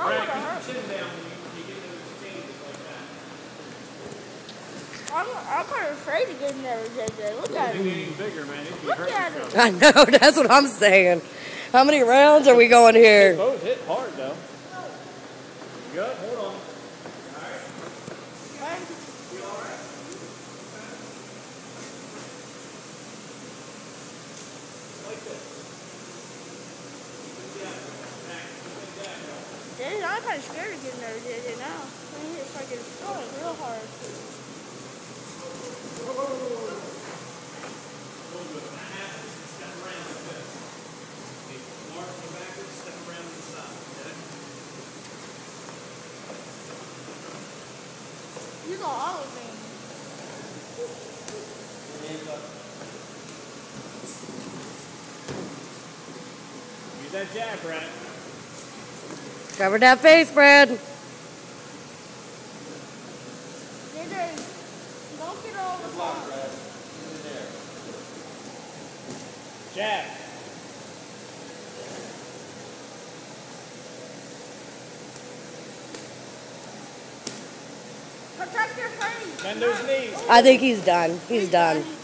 Brad, keep your chin down when you get those changes like that. I'm kind of afraid of getting there, JJ. Look at him. Getting bigger, man. Look at him. I know, that's what I'm saying. How many rounds are we going here? They both hit hard, though. Good, hold on. Dude, I'm kind of scared of getting there, JJ, now. I mean, it's like it's going real hard. You got all of me. Use that jab, Brad. Cover that face, Brad. JJ, don't get all the fun. Jab. Protect your face. Bend those knees. I think he's done. He's done.